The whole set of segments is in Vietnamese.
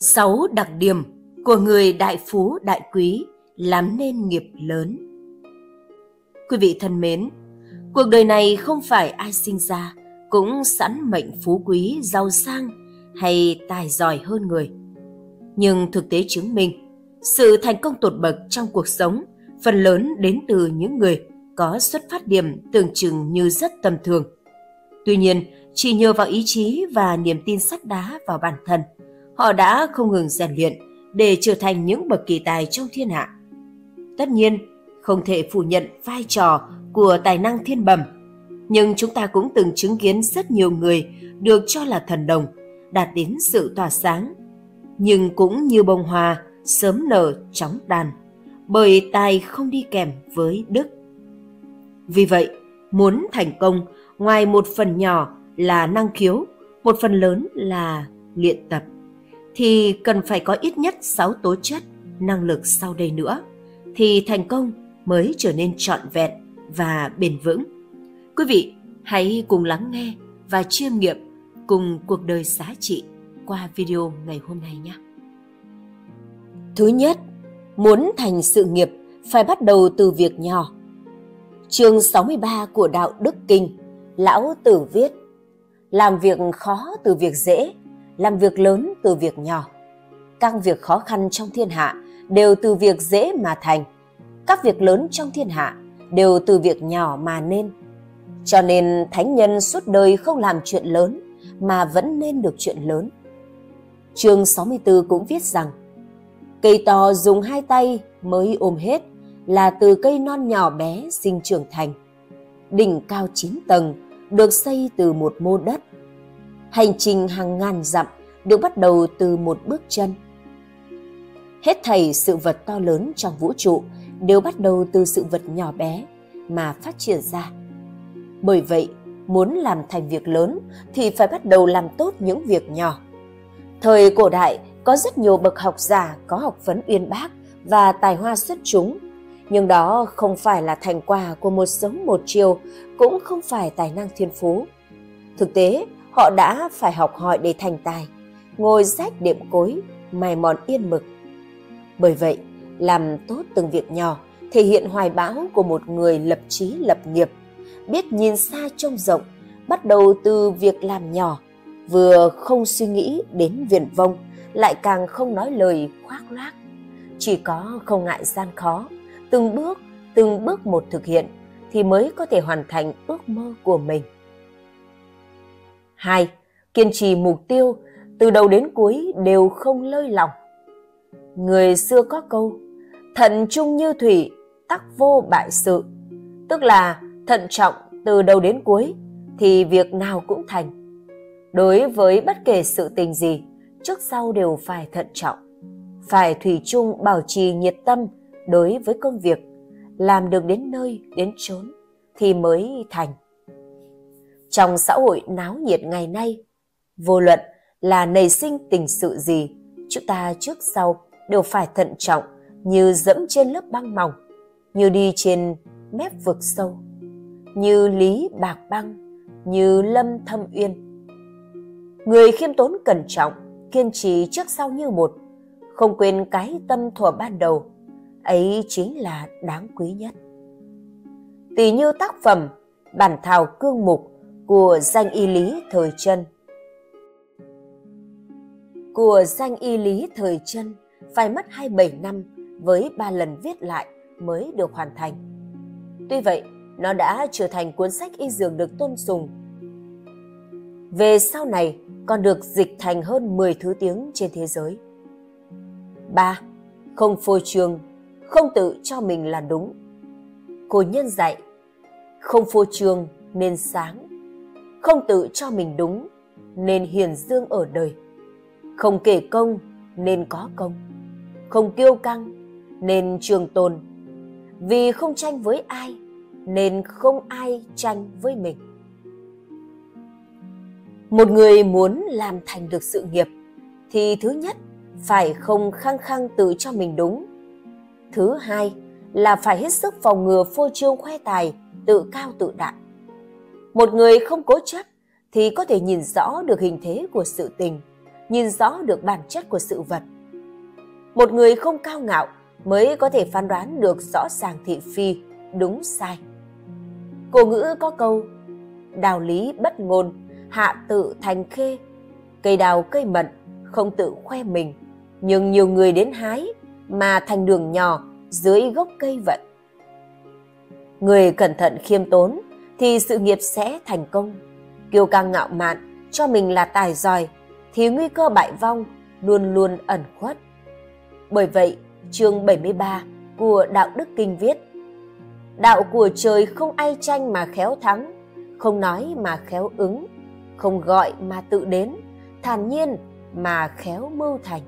6 đặc điểm của người đại phú đại quý làm nên nghiệp lớn. Quý vị thân mến, cuộc đời này không phải ai sinh ra cũng sẵn mệnh phú quý, giàu sang hay tài giỏi hơn người. Nhưng thực tế chứng minh, sự thành công tột bậc trong cuộc sống phần lớn đến từ những người có xuất phát điểm tưởng chừng như rất tầm thường. Tuy nhiên, chỉ nhờ vào ý chí và niềm tin sắt đá vào bản thân, họ đã không ngừng rèn luyện để trở thành những bậc kỳ tài trong thiên hạ. Tất nhiên, không thể phủ nhận vai trò của tài năng thiên bẩm, nhưng chúng ta cũng từng chứng kiến rất nhiều người được cho là thần đồng, đạt đến sự tỏa sáng, nhưng cũng như bông hoa sớm nở chóng tàn, bởi tài không đi kèm với đức. Vì vậy, muốn thành công, ngoài một phần nhỏ là năng khiếu, một phần lớn là luyện tập, thì cần phải có ít nhất 6 tố chất, năng lực sau đây nữa, thì thành công mới trở nên trọn vẹn và bền vững. Quý vị hãy cùng lắng nghe và chiêm nghiệm cùng cuộc đời giá trị qua video ngày hôm nay nhé. Thứ nhất, muốn thành sự nghiệp phải bắt đầu từ việc nhỏ. Chương 63 của Đạo Đức Kinh, Lão Tử viết: làm việc khó từ việc dễ, làm việc lớn từ việc nhỏ. Các việc khó khăn trong thiên hạ đều từ việc dễ mà thành. Các việc lớn trong thiên hạ đều từ việc nhỏ mà nên. Cho nên thánh nhân suốt đời không làm chuyện lớn mà vẫn nên được chuyện lớn. Chương 64 cũng viết rằng: cây to dùng 2 tay mới ôm hết là từ cây non nhỏ bé sinh trưởng thành. Đỉnh cao 9 tầng được xây từ một mô đất. Hành trình hàng ngàn dặm được bắt đầu từ một bước chân. Hết thảy sự vật to lớn trong vũ trụ đều bắt đầu từ sự vật nhỏ bé mà phát triển ra. Bởi vậy, muốn làm thành việc lớn thì phải bắt đầu làm tốt những việc nhỏ. Thời cổ đại có rất nhiều bậc học giả có học vấn uyên bác và tài hoa xuất chúng, nhưng đó không phải là thành quả của một sớm một chiều, cũng không phải tài năng thiên phú. Thực tế, họ đã phải học hỏi để thành tài, ngồi rách đệm cối, mài mòn yên mực. Bởi vậy, làm tốt từng việc nhỏ thể hiện hoài bão của một người lập chí lập nghiệp, biết nhìn xa trông rộng, bắt đầu từ việc làm nhỏ, vừa không suy nghĩ đến viển vông, lại càng không nói lời khoác lác. Chỉ có không ngại gian khó, từng bước một thực hiện thì mới có thể hoàn thành ước mơ của mình. 2. Kiên trì mục tiêu, từ đầu đến cuối đều không lơi lỏng. Người xưa có câu: thận trung như thủy, tắc vô bại sự, tức là thận trọng từ đầu đến cuối thì việc nào cũng thành. Đối với bất kể sự tình gì, trước sau đều phải thận trọng, phải thủy chung bảo trì nhiệt tâm đối với công việc, làm được đến nơi đến chốn thì mới thành. Trong xã hội náo nhiệt ngày nay, vô luận là nảy sinh tình sự gì, chúng ta trước sau đều phải thận trọng, như dẫm trên lớp băng mỏng, như đi trên mép vực sâu, như lý bạc băng, như lâm thâm uyên. Người khiêm tốn cẩn trọng, kiên trì trước sau như một, không quên cái tâm thuở ban đầu, ấy chính là đáng quý nhất. Tỉ như tác phẩm Bản thảo cương mục của danh y lý thời Trân. Của danh y lý thời Trân phải mất 27 năm với 3 lần viết lại mới được hoàn thành. Tuy vậy, nó đã trở thành cuốn sách y dược được tôn sùng. Về sau này còn được dịch thành hơn 10 thứ tiếng trên thế giới. 3. Không phô trương, không tự cho mình là đúng. Cổ nhân dạy: không phô trương nên sáng, không tự cho mình đúng nên hiền dương ở đời, không kể công nên có công, không kiêu căng nên trường tồn, vì không tranh với ai nên không ai tranh với mình. Một người muốn làm thành được sự nghiệp thì thứ nhất phải không khăng khăng tự cho mình đúng. Thứ hai là phải hết sức phòng ngừa phô trương khoe tài, tự cao tự đại. Một người không cố chấp thì có thể nhìn rõ được hình thế của sự tình, nhìn rõ được bản chất của sự vật. Một người không cao ngạo mới có thể phán đoán được rõ ràng thị phi, đúng sai. Cổ ngữ có câu: đào lý bất ngôn, hạ tự thành khê. Cây đào cây mận không tự khoe mình, nhưng nhiều người đến hái mà thành đường nhỏ dưới gốc cây vậy. Người cẩn thận khiêm tốn thì sự nghiệp sẽ thành công. Kiêu căng ngạo mạn cho mình là tài giỏi thì nguy cơ bại vong luôn luôn ẩn khuất. Bởi vậy, chương 73 của Đạo Đức Kinh viết: đạo của trời không ai tranh mà khéo thắng, không nói mà khéo ứng, không gọi mà tự đến, thản nhiên mà khéo mưu thành.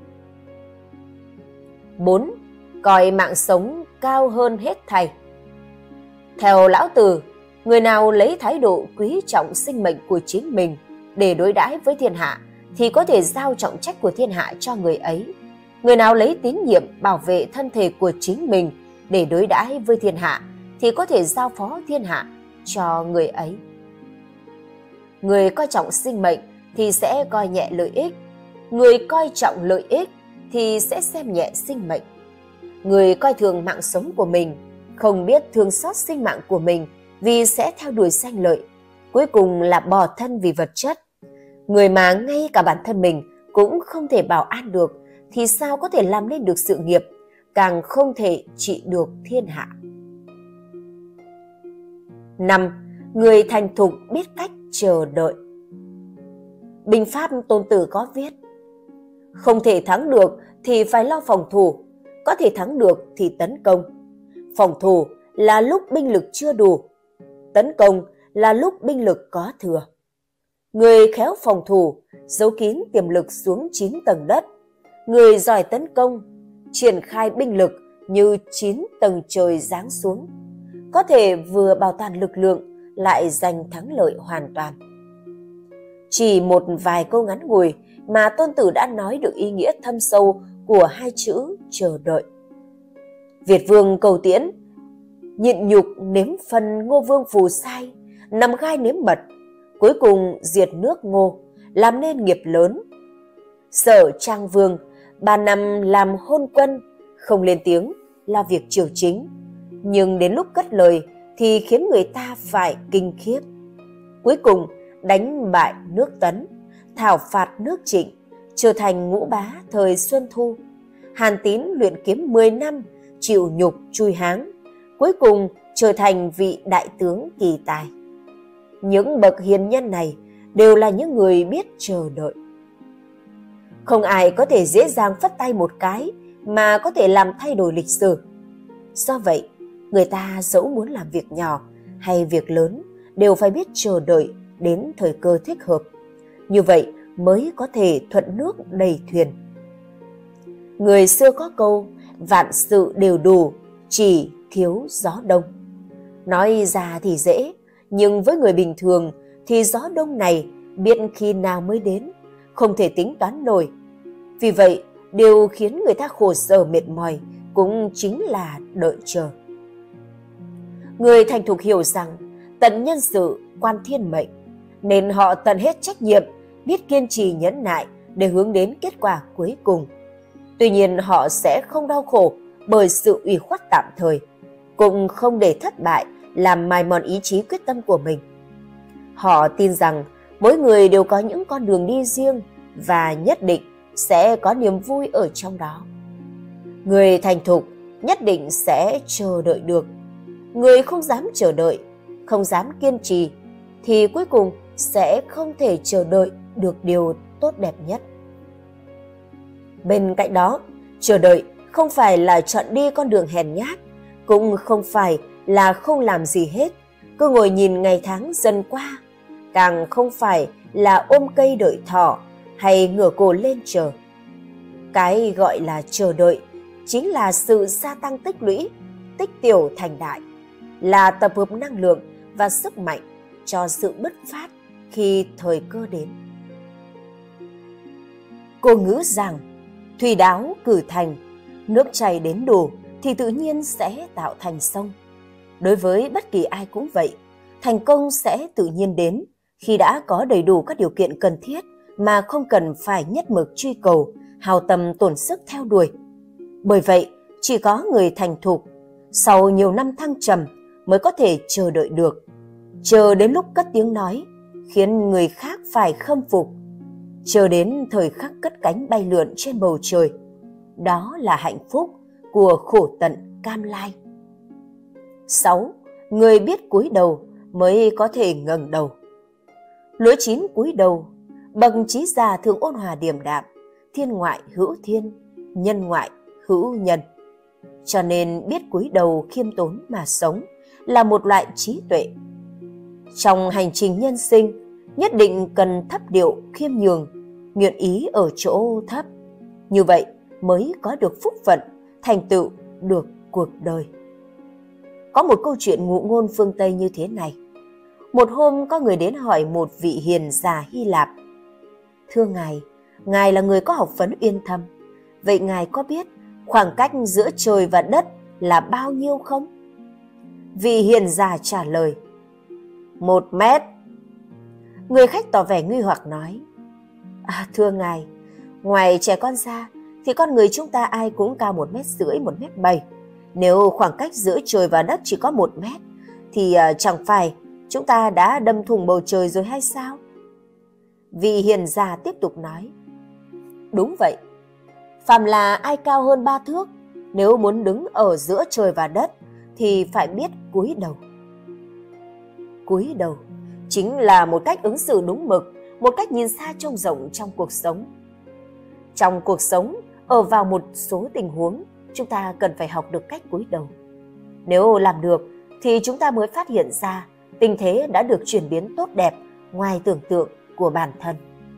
4. Coi mạng sống cao hơn hết thảy. Theo Lão Tử, người nào lấy thái độ quý trọng sinh mệnh của chính mình để đối đãi với thiên hạ thì có thể giao trọng trách của thiên hạ cho người ấy. Người nào lấy tín nhiệm bảo vệ thân thể của chính mình để đối đãi với thiên hạ thì có thể giao phó thiên hạ cho người ấy. Người coi trọng sinh mệnh thì sẽ coi nhẹ lợi ích. Người coi trọng lợi ích thì sẽ xem nhẹ sinh mệnh. Người coi thường mạng sống của mình, không biết thương xót sinh mạng của mình vì sẽ theo đuổi sanh lợi, cuối cùng là bỏ thân vì vật chất. Người mà ngay cả bản thân mình cũng không thể bảo an được thì sao có thể làm nên được sự nghiệp, càng không thể trị được thiên hạ. 5. Người thành thục biết cách chờ đợi. Binh pháp Tôn Tử có viết: không thể thắng được thì phải lo phòng thủ, có thể thắng được thì tấn công. Phòng thủ là lúc binh lực chưa đủ, tấn công là lúc binh lực có thừa. Người khéo phòng thủ giấu kín tiềm lực xuống 9 tầng đất. Người giỏi tấn công triển khai binh lực như 9 tầng trời giáng xuống, có thể vừa bảo toàn lực lượng lại giành thắng lợi hoàn toàn. Chỉ một vài câu ngắn ngủi mà Tôn Tử đã nói được ý nghĩa thâm sâu của hai chữ chờ đợi. Việt Vương Cầu Tiễn nhịn nhục nếm phần Ngô Vương phù sai, nằm gai nếm mật, cuối cùng diệt nước Ngô, làm nên nghiệp lớn. Sở Trang Vương 3 năm làm hôn quân, không lên tiếng là việc triều chính, nhưng đến lúc cất lời thì khiến người ta phải kinh khiếp. Cuối cùng đánh bại nước Tấn, thảo phạt nước Trịnh, trở thành ngũ bá thời Xuân Thu. Hàn Tín luyện kiếm 10 năm, chịu nhục chui háng, cuối cùng trở thành vị đại tướng kỳ tài. Những bậc hiền nhân này đều là những người biết chờ đợi. Không ai có thể dễ dàng phất tay một cái mà có thể làm thay đổi lịch sử. Do vậy, người ta dẫu muốn làm việc nhỏ hay việc lớn đều phải biết chờ đợi đến thời cơ thích hợp. Như vậy mới có thể thuận nước đầy thuyền. Người xưa có câu: vạn sự đều đủ, chỉ thiếu gió đông. Nói ra thì dễ, nhưng với người bình thường thì gió đông này biết khi nào mới đến, không thể tính toán nổi. Vì vậy, điều khiến người ta khổ sở mệt mỏi cũng chính là đợi chờ. Người thành thục hiểu rằng tận nhân sự quan thiên mệnh, nên họ tận hết trách nhiệm, biết kiên trì nhẫn nại để hướng đến kết quả cuối cùng. Tuy nhiên họ sẽ không đau khổ bởi sự ủy khuất tạm thời, cũng không để thất bại làm mài mòn ý chí quyết tâm của mình. Họ tin rằng mỗi người đều có những con đường đi riêng và nhất định sẽ có niềm vui ở trong đó. Người thành thục nhất định sẽ chờ đợi được. Người không dám chờ đợi, không dám kiên trì thì cuối cùng sẽ không thể chờ đợi được điều tốt đẹp nhất. Bên cạnh đó, chờ đợi không phải là chọn đi con đường hèn nhát, cũng không phải là không làm gì hết, cứ ngồi nhìn ngày tháng dần qua, càng không phải là ôm cây đợi thỏ hay ngửa cổ lên chờ. Cái gọi là chờ đợi chính là sự gia tăng tích lũy, tích tiểu thành đại, là tập hợp năng lượng và sức mạnh cho sự bứt phát khi thời cơ đến. Cổ ngữ rằng thủy đáo cử thành, nước chảy đến đủ thì tự nhiên sẽ tạo thành sông. Đối với bất kỳ ai cũng vậy, thành công sẽ tự nhiên đến khi đã có đầy đủ các điều kiện cần thiết mà không cần phải nhất mực truy cầu, hao tâm tổn sức theo đuổi. Bởi vậy, chỉ có người thành thục, sau nhiều năm thăng trầm mới có thể chờ đợi được, chờ đến lúc cất tiếng nói, khiến người khác phải khâm phục, chờ đến thời khắc cất cánh bay lượn trên bầu trời. Đó là hạnh phúc của khổ tận cam lai. 6. Người biết cúi đầu mới có thể ngẩng đầu. Lúa chín cúi đầu, bậc trí già thường ôn hòa điềm đạm, thiên ngoại hữu thiên, nhân ngoại hữu nhân. Cho nên biết cúi đầu khiêm tốn mà sống là một loại trí tuệ. Trong hành trình nhân sinh, nhất định cần thấp điệu khiêm nhường, nguyện ý ở chỗ thấp. Như vậy mới có được phúc phận, thành tựu được cuộc đời. Có một câu chuyện ngụ ngôn phương Tây như thế này. Một hôm có người đến hỏi một vị hiền già Hy Lạp: "Thưa ngài là người có học vấn uyên thâm. Vậy ngài có biết khoảng cách giữa trời và đất là bao nhiêu không?" Vị hiền già trả lời: 1 mét. Người khách tỏ vẻ nghi hoặc nói: "Thưa ngài, ngoài trẻ con ra thì con người chúng ta ai cũng cao 1,5 m, 1,7 m. Nếu khoảng cách giữa trời và đất chỉ có 1 mét thì chẳng phải chúng ta đã đâm thủng bầu trời rồi hay sao?" Vị hiền già tiếp tục nói: "Đúng vậy. Phàm là ai cao hơn 3 thước, nếu muốn đứng ở giữa trời và đất thì phải biết cúi đầu." Cúi đầu chính là một cách ứng xử đúng mực, một cách nhìn xa trông rộng trong cuộc sống. Trong cuộc sống, ở vào một số tình huống, chúng ta cần phải học được cách cúi đầu. Nếu làm được thì chúng ta mới phát hiện ra tình thế đã được chuyển biến tốt đẹp ngoài tưởng tượng của bản thân.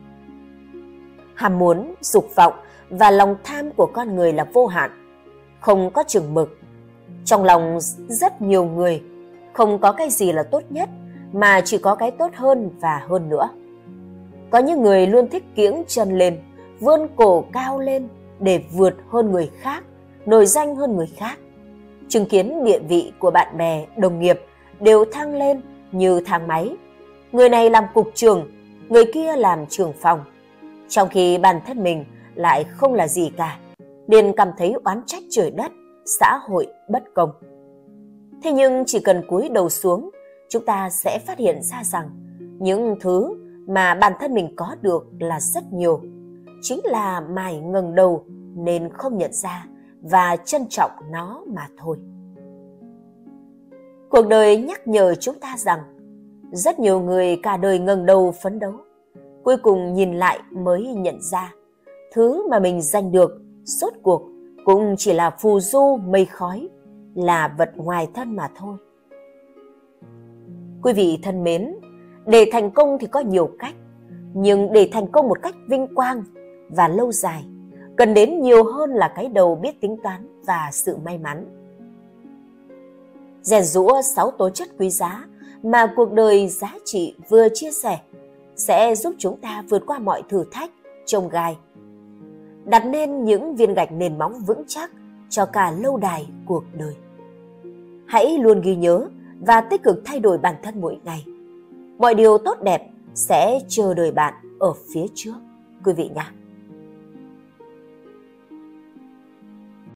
Ham muốn, dục vọng và lòng tham của con người là vô hạn, không có chừng mực. Trong lòng rất nhiều người không có cái gì là tốt nhất, mà chỉ có cái tốt hơn và hơn nữa. Có những người luôn thích kiễng chân lên, vươn cổ cao lên để vượt hơn người khác, nổi danh hơn người khác. Chứng kiến địa vị của bạn bè, đồng nghiệp đều thăng lên như thang máy. Người này làm cục trưởng, người kia làm trưởng phòng, trong khi bản thân mình lại không là gì cả, liền cảm thấy oán trách trời đất, xã hội bất công. Thế nhưng chỉ cần cúi đầu xuống, chúng ta sẽ phát hiện ra rằng những thứ mà bản thân mình có được là rất nhiều, chính là mải ngẩng đầu nên không nhận ra và trân trọng nó mà thôi. Cuộc đời nhắc nhở chúng ta rằng rất nhiều người cả đời ngẩng đầu phấn đấu, cuối cùng nhìn lại mới nhận ra thứ mà mình giành được rốt cuộc cũng chỉ là phù du mây khói, là vật ngoài thân mà thôi. Quý vị thân mến, để thành công thì có nhiều cách, nhưng để thành công một cách vinh quang và lâu dài, cần đến nhiều hơn là cái đầu biết tính toán và sự may mắn. Rèn giũa 6 tố chất quý giá mà cuộc đời giá trị vừa chia sẻ sẽ giúp chúng ta vượt qua mọi thử thách, chông gai, đặt nên những viên gạch nền móng vững chắc cho cả lâu đài cuộc đời. Hãy luôn ghi nhớ và tích cực thay đổi bản thân mỗi ngày. Mọi điều tốt đẹp sẽ chờ đợi bạn ở phía trước, quý vị nhé.